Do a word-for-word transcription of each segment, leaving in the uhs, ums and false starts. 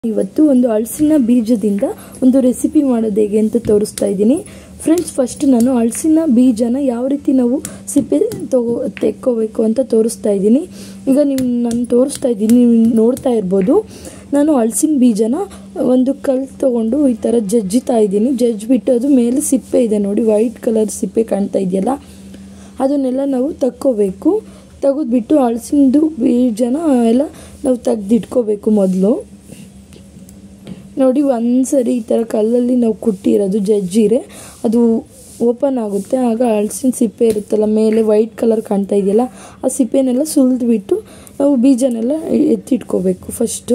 ಇವತ್ತು ಒಂದು ಹಲಸಿನ ಬೀಜದಿಂದ ಒಂದು ರೆಸಿಪಿ ಮಾಡೋದು ಹೇಗೆ ಅಂತ ತೋರಿಸ್ತಾ ಇದ್ದೀನಿ ಫ್ರೆಂಡ್ಸ್. ಫಸ್ಟ್ ನಾನು ಹಲಸಿನ ಬೀಜನ ಯಾವ ರೀತಿ ನಾವು ಸಿಪ್ಪೆ ತಗೋ ತೆಕ್ಕೋಬೇಕು ಅಂತ ತೋರಿಸ್ತಾ ಇದ್ದೀನಿ. ಈಗ ನೀವು ನಾನು ತೋರಿಸ್ತಾ ಇದ್ದೀನಿ, ನೀವು ನೋಡ್ತಾ ಇರ್ಬೋದು. ನಾನು ಹಲಸಿನ ಬೀಜನ ಒಂದು ಕಲ್ಲು ತೊಗೊಂಡು ಈ ಥರ ಜಜ್ಜಿತಾ ಇದ್ದೀನಿ. ಜಜ್ಜಿಬಿಟ್ಟು ಅದು ಮೇಲೆ ಸಿಪ್ಪೆ ಇದೆ ನೋಡಿ, ವೈಟ್ ಕಲರ್ ಸಿಪ್ಪೆ ಕಾಣ್ತಾ ಇದೆಯಲ್ಲ, ಅದನ್ನೆಲ್ಲ ನಾವು ತಕ್ಕೋಬೇಕು. ತೆಗೆದ್ಬಿಟ್ಟು ಹಲಸಿನದು ಬೀಜನ ಎಲ್ಲ ನಾವು ತೆಗೆದಿಟ್ಕೋಬೇಕು. ಮೊದಲು ನೋಡಿ, ಒಂದು ಸರಿ ಈ ಥರ ಕಲ್ಲಲ್ಲಿ ನಾವು ಕುಟ್ಟಿರೋದು ಜಜ್ಜಿರೆ ಅದು ಓಪನ್ ಆಗುತ್ತೆ. ಆಗ ಹಲಸಿನ ಸಿಪ್ಪೆ ಇರುತ್ತಲ್ಲ ಮೇಲೆ ವೈಟ್ ಕಲರ್ ಕಾಣ್ತಾ ಇದೆಯಲ್ಲ, ಆ ಸಿಪ್ಪೆನೆಲ್ಲ ಸುಲಿದ್ಬಿಟ್ಟು ನಾವು ಬೀಜನೆಲ್ಲ ಎತ್ತಿಟ್ಕೋಬೇಕು. ಫಸ್ಟು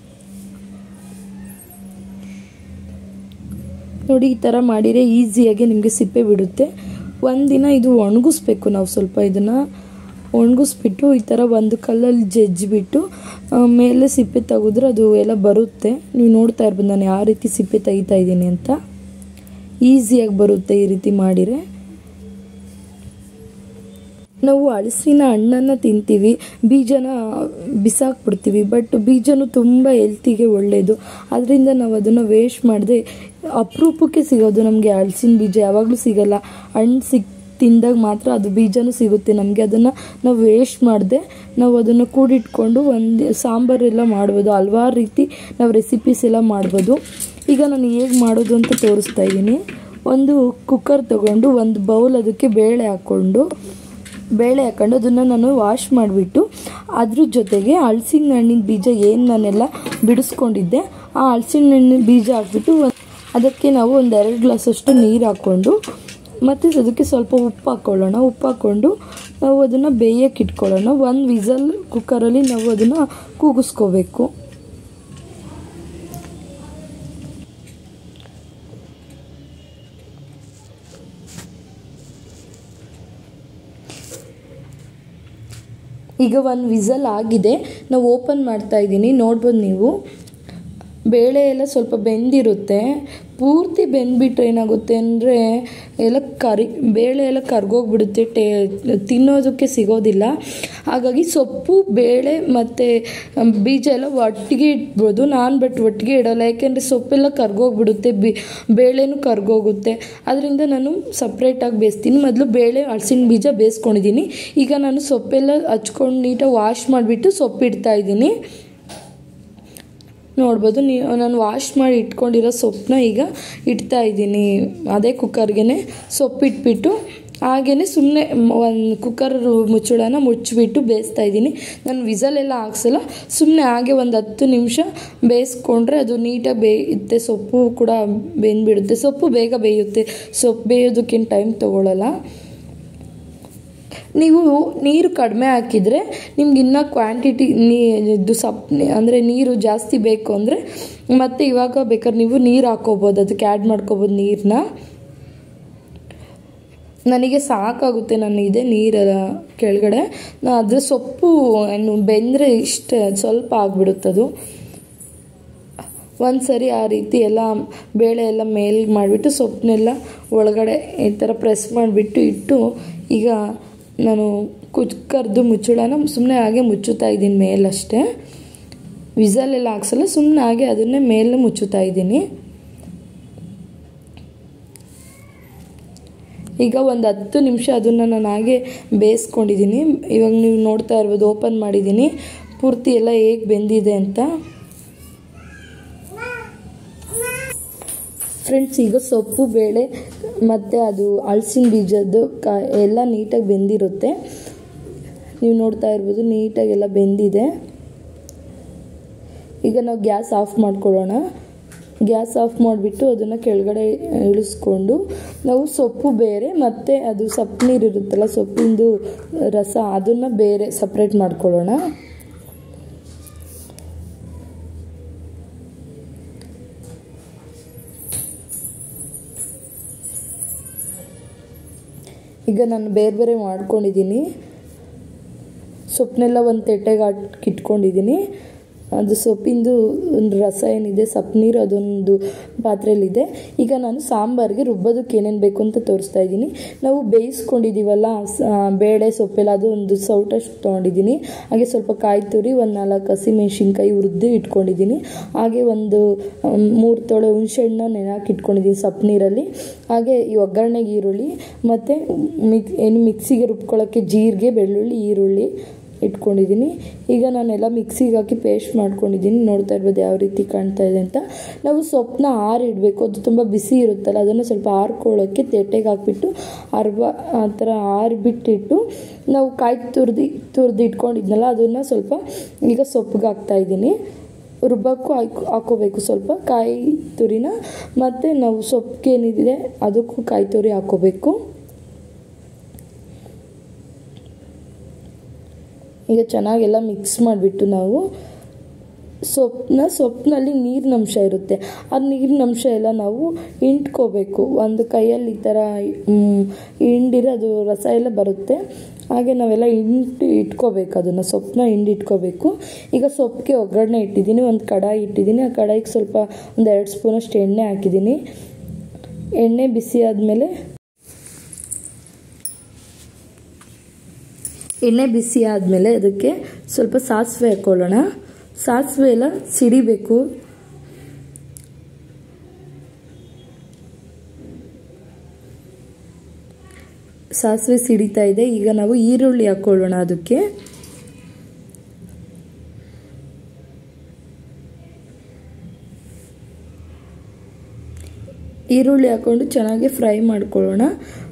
ನೋಡಿ, ಈ ಥರ ಮಾಡಿದರೆ ಈಸಿಯಾಗಿ ನಿಮಗೆ ಸಿಪ್ಪೆ ಬಿಡುತ್ತೆ. ಒಂದಿನ ಇದು ಒಣಗಿಸ್ಬೇಕು. ನಾವು ಸ್ವಲ್ಪ ಇದನ್ನು ಒಣಗಿಸ್ಬಿಟ್ಟು ಈ ಥರ ಒಂದು ಕಲ್ಲಲ್ಲಿ ಜಜ್ಜಿಬಿಟ್ಟು ಮೇಲೆ ಸಿಪ್ಪೆ ತೆಗೆದ್ರೆ ಅದು ಎಲ್ಲ ಬರುತ್ತೆ. ನೀವು ನೋಡ್ತಾ ಇರ್ಬೋದು ನಾನು ಯಾವ ರೀತಿ ಸಿಪ್ಪೆ ತೆಗಿತಾ ಇದ್ದೀನಿ ಅಂತ. ಈಸಿಯಾಗಿ ಬರುತ್ತೆ ಈ ರೀತಿ ಮಾಡಿದರೆ. ನಾವು ಹಲಸಿನ ಹಣ್ಣನ್ನು ತಿಂತೀವಿ, ಬೀಜನ ಬಿಸಾಕ್ಬಿಡ್ತೀವಿ. ಬಟ್ ಬೀಜನೂ ತುಂಬ ಹೆಲ್ತಿಗೆ ಒಳ್ಳೆಯದು. ಅದರಿಂದ ನಾವು ಅದನ್ನು ವೇಸ್ಟ್ ಮಾಡದೆ, ಅಪರೂಪಕ್ಕೆ ಸಿಗೋದು ನಮಗೆ ಹಲಸಿನ ಬೀಜ, ಯಾವಾಗಲೂ ಸಿಗೋಲ್ಲ. ಹಣ್ಣು ಸಿಕ್ ತಿಂದಾಗ ಮಾತ್ರ ಅದು ಬೀಜನೂ ಸಿಗುತ್ತೆ ನಮಗೆ. ಅದನ್ನು ನಾವು ವೇಸ್ಟ್ ಮಾಡದೆ ನಾವು ಅದನ್ನು ಕೂಡಿಟ್ಕೊಂಡು ಒಂದು ಸಾಂಬಾರೆಲ್ಲ ಮಾಡ್ಬೋದು. ಹಲ್ವಾರು ರೀತಿ ನಾವು ರೆಸಿಪೀಸ್ ಎಲ್ಲ ಮಾಡ್ಬೋದು. ಈಗ ನಾನು ಹೇಗೆ ಮಾಡೋದು ಅಂತ ತೋರಿಸ್ತಾ ಇದ್ದೀನಿ. ಒಂದು ಕುಕ್ಕರ್ ತೊಗೊಂಡು ಒಂದು ಬೌಲ್ ಅದಕ್ಕೆ ಬೇಳೆ ಹಾಕ್ಕೊಂಡು ಬೇಳೆ ಹಾಕ್ಕೊಂಡು ಅದನ್ನು ನಾನು ವಾಶ್ ಮಾಡಿಬಿಟ್ಟು ಅದ್ರ ಜೊತೆಗೆ ಹಲಸಿನ ಹಣ್ಣಿನ ಬೀಜ ಏನು ನಾನೆಲ್ಲ ಬಿಡಿಸ್ಕೊಂಡಿದ್ದೆ ಆ ಹಲಸಿನ ಹಣ್ಣಿನ ಬೀಜ ಹಾಕ್ಬಿಟ್ಟು ಅದಕ್ಕೆ ನಾವು ಒಂದು ಎರಡು ಗ್ಲಾಸಷ್ಟು ನೀರು ಹಾಕ್ಕೊಂಡು ಮತ್ತು ಅದಕ್ಕೆ ಸ್ವಲ್ಪ ಉಪ್ಪು ಹಾಕ್ಕೊಳ್ಳೋಣ. ಉಪ್ಪು ಹಾಕ್ಕೊಂಡು ನಾವು ಅದನ್ನು ಬೇಯಕ್ಕೆ ಇಟ್ಕೊಳ್ಳೋಣ. ಒಂದು ವಿಸಲ್ ಕುಕ್ಕರಲ್ಲಿ ನಾವು ಅದನ್ನು ಕೂಗಿಸ್ಕೋಬೇಕು. ಈಗ ಒಂದು ವಿಸಲ್ ಆಗಿದೆ, ನಾವು ಓಪನ್ ಮಾಡ್ತಾ ಇದ್ದೀನಿ. ನೋಡ್ಬೋದು ನೀವು, ಬೇಳೆ ಎಲ್ಲ ಸ್ವಲ್ಪ ಬೆಂದಿರುತ್ತೆ. ಪೂರ್ತಿ ಬೆಂದ್ಬಿಟ್ರೆ ಏನಾಗುತ್ತೆ ಅಂದರೆ ಎಲ್ಲ ಕರಿ ಬೇಳೆ ಎಲ್ಲ ಕರ್ಗೋಗ್ಬಿಡುತ್ತೆ, ಟೇ ತಿನ್ನೋದಕ್ಕೆ ಸಿಗೋದಿಲ್ಲ. ಹಾಗಾಗಿ ಸೊಪ್ಪು, ಬೇಳೆ ಮತ್ತು ಬೀಜ ಎಲ್ಲ ಒಟ್ಟಿಗೆ ಇಟ್ಬೋದು. ನಾನು ಬಟ್ ಒಟ್ಟಿಗೆ ಇಡೋಲ್ಲ, ಯಾಕೆಂದರೆ ಸೊಪ್ಪೆಲ್ಲ ಕರ್ಗೋಗ್ಬಿಡುತ್ತೆ, ಬಿ ಬೇಳೆನೂ ಕರ್ಗೋಗುತ್ತೆ. ಅದರಿಂದ ನಾನು ಸಪ್ರೇಟಾಗಿ ಬೇಯಿಸ್ತೀನಿ. ಮೊದಲು ಬೇಳೆ ಹಲಸಿನ ಬೀಜ ಬೇಯಿಸ್ಕೊಂಡಿದ್ದೀನಿ. ಈಗ ನಾನು ಸೊಪ್ಪೆಲ್ಲ ಹಚ್ಕೊಂಡು ನೀಟಾಗಿ ವಾಶ್ ಮಾಡಿಬಿಟ್ಟು ಸೊಪ್ಪು ಇಡ್ತಾ ಇದ್ದೀನಿ. ನೋಡ್ಬೋದು ನೀವು, ನಾನು ವಾಶ್ ಮಾಡಿ ಇಟ್ಕೊಂಡಿರೋ ಸೊಪ್ಪನ್ನ ಈಗ ಇಡ್ತಾ ಇದ್ದೀನಿ ಅದೇ ಕುಕ್ಕರ್ಗೆ. ಸೊಪ್ಪು ಇಟ್ಬಿಟ್ಟು ಹಾಗೆಯೇ ಸುಮ್ಮನೆ ಒಂದು ಕುಕ್ಕರ್ ಮುಚ್ಚಳನ ಮುಚ್ಚಿಬಿಟ್ಟು ಬೇಯಿಸ್ತಾ ಇದ್ದೀನಿ. ನಾನು ವಿಸಲೆಲ್ಲ ಹಾಕ್ಸಲ್ಲ, ಸುಮ್ಮನೆ ಹಾಗೆ ಒಂದು ಹತ್ತು ನಿಮಿಷ ಬೇಯಿಸ್ಕೊಂಡ್ರೆ ಅದು ನೀಟಾಗಿ ಬೇಯುತ್ತೆ. ಸೊಪ್ಪು ಕೂಡ ಬೆಂದ್ಬಿಡುತ್ತೆ. ಸೊಪ್ಪು ಬೇಗ ಬೇಯುತ್ತೆ, ಸೊಪ್ಪು ಬೇಯೋದಕ್ಕೇನು ಟೈಮ್ ತೊಗೊಳ್ಳಲ್ಲ. ನೀವು ನೀರು ಕಡಿಮೆ ಹಾಕಿದರೆ ನಿಮ್ಗೆ ಇನ್ನೂ ಕ್ವಾಂಟಿಟಿ ನೀ ಇದು ಸಪ್ ಅಂದರೆ ನೀರು ಜಾಸ್ತಿ ಬೇಕು ಅಂದರೆ ಮತ್ತು ಇವಾಗ ಬೇಕಾದ್ರೆ ನೀವು ನೀರು ಹಾಕ್ಕೋಬೋದು, ಅದಕ್ಕೆ ಆ್ಯಡ್ ಮಾಡ್ಕೋಬೋದು ನೀರನ್ನ. ನನಗೆ ಸಾಕಾಗುತ್ತೆ, ನಾನು ಇದೆ ನೀರ ಕೆಳಗಡೆ. ಅದ್ರ ಸೊಪ್ಪು ಬೆಂದರೆ ಇಷ್ಟ ಸ್ವಲ್ಪ ಆಗಿಬಿಡುತ್ತದು. ಒಂದು ಸರಿ ಆ ರೀತಿ ಎಲ್ಲ ಬೇಳೆ ಎಲ್ಲ ಮೇಲೆ ಮಾಡಿಬಿಟ್ಟು ಸೊಪ್ಪನ್ನೆಲ್ಲ ಒಳಗಡೆ ಈ ಥರ ಪ್ರೆಸ್ ಮಾಡಿಬಿಟ್ಟು ಇಟ್ಟು ಈಗ ನಾನು ಕುಕ್ಕರ್ದು ಮುಚ್ಚಳನ ಸುಮ್ಮನೆ ಹಾಗೆ ಮುಚ್ಚುತ್ತಾ ಇದ್ದೀನಿ ಮೇಲಷ್ಟೇ. ವಿಸಲೆಲ್ಲ ಹಾಕ್ಸಲ್ಲ, ಸುಮ್ಮನೆ ಹಾಗೆ ಅದನ್ನೇ ಮೇಲೆ ಮುಚ್ಚುತ್ತಾ ಇದ್ದೀನಿ. ಈಗ ಒಂದು ಹತ್ತು ನಿಮಿಷ ಅದನ್ನು ನಾನು ಹಾಗೆ ಬೇಯಿಸ್ಕೊಂಡಿದ್ದೀನಿ. ಇವಾಗ ನೀವು ನೋಡ್ತಾ ಇರ್ಬೋದು, ಓಪನ್ ಮಾಡಿದ್ದೀನಿ, ಪೂರ್ತಿ ಎಲ್ಲ ಹೇಗೆ ಬೆಂದಿದೆ ಅಂತ. ಫ್ರೆಂಡ್ಸ್, ಈಗ ಸೊಪ್ಪು, ಬೇಳೆ ಮತ್ತು ಅದು ಹಲಸಿನ ಬೀಜದ್ದು ಕ ಎಲ್ಲ ನೀಟಾಗಿ ಬೆಂದಿರುತ್ತೆ. ನೀವು ನೋಡ್ತಾ ಇರ್ಬೋದು, ನೀಟಾಗೆಲ್ಲ ಬೆಂದಿದೆ. ಈಗ ನಾವು ಗ್ಯಾಸ್ ಆಫ್ ಮಾಡ್ಕೊಳ್ಳೋಣ. ಗ್ಯಾಸ್ ಆಫ್ ಮಾಡಿಬಿಟ್ಟು ಅದನ್ನು ಕೆಳಗಡೆ ಇಳಿಸ್ಕೊಂಡು ನಾವು ಸೊಪ್ಪು ಬೇರೆ ಮತ್ತು ಅದು ಸೊಪ್ಪು ನೀರು ಇರುತ್ತಲ್ಲ, ಸೊಪ್ಪಿಂದು ರಸ, ಅದನ್ನು ಬೇರೆ ಸಪ್ರೇಟ್ ಮಾಡ್ಕೊಳ್ಳೋಣ. ಈಗ ನಾನು ಬೇರೆ ಬೇರೆ ಮಾಡ್ಕೊಂಡಿದ್ದೀನಿ. ಸೊಪ್ಪನ್ನೆಲ್ಲ ಒಂದು ತಟ್ಟೆಗೆ ಹಾಕಿ ಇಟ್ಕೊಂಡಿದ್ದೀನಿ. ಅದು ಸೊಪ್ಪಿಂದು ಒಂದು ರಸ ಏನಿದೆ ಸೊಪ್ಪು ನೀರು ಅದೊಂದು ಪಾತ್ರೆಯಲ್ಲಿದೆ. ಈಗ ನಾನು ಸಾಂಬಾರಿಗೆ ರುಬ್ಬೋದಕ್ಕೆ ಏನೇನು ಬೇಕು ಅಂತ ತೋರಿಸ್ತಾ ಇದ್ದೀನಿ. ನಾವು ಬೇಯಿಸ್ಕೊಂಡಿದ್ದೀವಲ್ಲ ಬೇಳೆ ಸೊಪ್ಪೆಲ್ಲ, ಅದು ಒಂದು ಸೌಟಷ್ಟು ತೊಗೊಂಡಿದ್ದೀನಿ. ಹಾಗೆ ಸ್ವಲ್ಪ ಕಾಯಿ ತುರಿ, ಒಂದು ನಾಲ್ಕು ಹಸಿಮೆಣ್ಸಿನ್ಕಾಯಿ ಹುರಿದು ಇಟ್ಕೊಂಡಿದ್ದೀನಿ. ಹಾಗೆ ಒಂದು ಮೂರು ತೊಳೆ ಹುಣಸೆಹಣ್ಣು ನೆನೆಹಾಕಿ ಇಟ್ಕೊಂಡಿದ್ದೀನಿ ಸೊಪ್ಪು ನೀರಲ್ಲಿ. ಹಾಗೆ ಈ ಒಗ್ಗರಣೆಗೆ ಈರುಳ್ಳಿ ಮತ್ತು ಮಿಕ್ ಏನು ಮಿಕ್ಸಿಗೆ ರುಬ್ಕೊಳ್ಳೋಕ್ಕೆ ಜೀರಿಗೆ, ಬೆಳ್ಳುಳ್ಳಿ, ಈರುಳ್ಳಿ ಇಟ್ಕೊಂಡಿದ್ದೀನಿ. ಈಗ ನಾನೆಲ್ಲ ಮಿಕ್ಸಿಗೆ ಹಾಕಿ ಪೇಸ್ಟ್ ಮಾಡ್ಕೊಂಡಿದ್ದೀನಿ. ನೋಡ್ತಾ ಇರ್ಬೋದು ಯಾವ ರೀತಿ ಕಾಣ್ತಾ ಇದೆ ಅಂತ. ನಾವು ಸೊಪ್ಪನ್ನ ಆರಿಡಬೇಕು, ಅದು ತುಂಬ ಬಿಸಿ ಇರುತ್ತಲ್ಲ, ಅದನ್ನು ಸ್ವಲ್ಪ ಆರ್ಕೊಳ್ಳೋಕ್ಕೆ ತೆಟ್ಟೆಗೆ ಹಾಕ್ಬಿಟ್ಟು ಅರ್ವ ಆ ಥರ ಆರಿಬಿಟ್ಟಿಟ್ಟು ನಾವು ಕಾಯಿ ತುರಿದು ತುರಿದು ಇಟ್ಕೊಂಡಿದ್ನಲ್ಲ ಅದನ್ನು ಸ್ವಲ್ಪ ಈಗ ಸೊಪ್ಪಿಗೆ ಹಾಕ್ತಾಯಿದ್ದೀನಿ. ರುಬ್ಬಕ್ಕೂ ಹಾಕಿ ಹಾಕೋಬೇಕು ಸ್ವಲ್ಪ ಕಾಯಿ ತುರಿನ, ಮತ್ತು ನಾವು ಸೊಪ್ಪಿಗೆ ಏನಿದೆ ಅದಕ್ಕೂ ಕಾಯಿ ತುರಿ ಹಾಕೋಬೇಕು. ಈಗ ಚೆನ್ನಾಗೆಲ್ಲ ಮಿಕ್ಸ್ ಮಾಡಿಬಿಟ್ಟು ನಾವು ಸೊಪ್ಪನ್ನ ಸೊಪ್ಪಿನಲ್ಲಿ ನೀರಿನ ಅಂಶ ಇರುತ್ತೆ, ಆ ನೀರಿನ ಅಂಶ ಎಲ್ಲ ನಾವು ಹಿಂಡ್ಕೋಬೇಕು. ಒಂದು ಕೈಯಲ್ಲಿ ಈ ಥರ ಹಿಂಡಿದ್ರೆ ಅದು ರಸ ಎಲ್ಲ ಬರುತ್ತೆ. ಹಾಗೆ ನಾವೆಲ್ಲ ಹಿಂಡಿ ಇಟ್ಕೋಬೇಕು, ಅದನ್ನು ಸೊಪ್ಪನ್ನ ಹಿಂಡಿ ಇಟ್ಕೋಬೇಕು. ಈಗ ಸೊಪ್ಪಿಗೆ ಒಗ್ಗರಣೆ ಇಟ್ಟಿದ್ದೀನಿ, ಒಂದು ಕಡಾಯಿ ಇಟ್ಟಿದ್ದೀನಿ. ಆ ಕಡಾಯಿಗೆ ಸ್ವಲ್ಪ ಒಂದು ಎರಡು ಸ್ಪೂನಷ್ಟು ಎಣ್ಣೆ ಹಾಕಿದ್ದೀನಿ. ಎಣ್ಣೆ ಬಿಸಿ ಆದಮೇಲೆ ಎಣ್ಣೆ ಬಿಸಿ ಆದಮೇಲೆ ಅದಕ್ಕೆ ಸ್ವಲ್ಪ ಸಾಸಿವೆ ಹಾಕ್ಕೊಳ್ಳೋಣ. ಸಾಸಿವೆ ಎಲ್ಲ ಸಿಡಿಬೇಕು. ಸಾಸಿವೆ ಸಿಡಿತಾ ಇದೆ. ಈಗ ನಾವು ಈರುಳ್ಳಿ ಹಾಕ್ಕೊಳ್ಳೋಣ. ಅದಕ್ಕೆ ಈರುಳ್ಳಿ ಹಾಕ್ಕೊಂಡು ಚೆನ್ನಾಗಿ ಫ್ರೈ ಮಾಡ್ಕೊಳ್ಳೋಣ.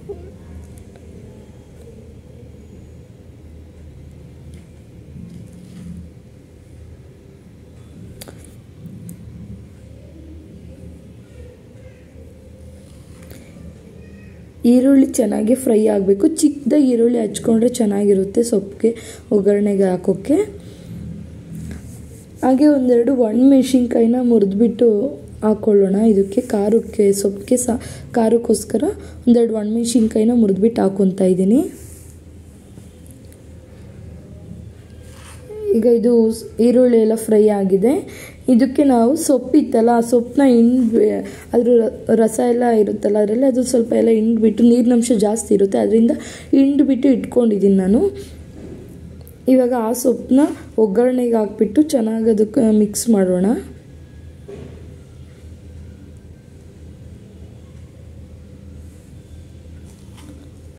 ಈರುಳ್ಳಿ ಚೆನ್ನಾಗಿ ಫ್ರೈ ಆಗಬೇಕು. ಚಿಕ್ಕದಾಗಿ ಈರುಳ್ಳಿ ಹಚ್ಕೊಂಡ್ರೆ ಚೆನ್ನಾಗಿರುತ್ತೆ ಸೊಪ್ಪಿಗೆ ಒಗ್ಗರಣೆಗೆ ಹಾಕೋಕ್ಕೆ. ಹಾಗೆ ಒಂದೆರಡು ಒಣಮೆಣ್ಸಿನ್ಕಾಯಿನ ಮುರಿದ್ಬಿಟ್ಟು ಹಾಕ್ಕೊಳ್ಳೋಣ. ಇದಕ್ಕೆ ಖಾರಕ್ಕೆ ಸೊಪ್ಪಿಗೆ ಸಹ ಖಾರಕ್ಕೋಸ್ಕರ ಒಂದೆರಡು ಒಣಮೆಣ್ಸಿನ್ಕಾಯಿನ ಮುರಿದ್ಬಿಟ್ಟು ಹಾಕ್ಕೊತಾ ಇದ್ದೀನಿ. ಈಗ ಇದು ಈರುಳ್ಳಿ ಎಲ್ಲ ಫ್ರೈ ಆಗಿದೆ. ಇದಕ್ಕೆ ನಾವು ಸೊಪ್ಪಿತ್ತಲ್ಲ, ಆ ಸೊಪ್ಪನ್ನ ಹಿಂಡಿ ಅದ್ರ ರಸ ಎಲ್ಲ ಇರುತ್ತಲ್ಲ ಅದರಲ್ಲಿ ಅದು ಸ್ವಲ್ಪ ಎಲ್ಲ ಹಿಂಡ್ಬಿಟ್ಟು, ನೀರಿನಂಶ ಜಾಸ್ತಿ ಇರುತ್ತೆ ಅದರಿಂದ ಹಿಂಡ್ಬಿಟ್ಟು ಇಟ್ಕೊಂಡಿದ್ದೀನಿ ನಾನು. ಇವಾಗ ಆ ಸೊಪ್ಪನ್ನ ಒಗ್ಗರಣೆಗೆ ಹಾಕ್ಬಿಟ್ಟು ಚೆನ್ನಾಗಿ ಅದಕ್ಕೆ ಮಿಕ್ಸ್ ಮಾಡೋಣ.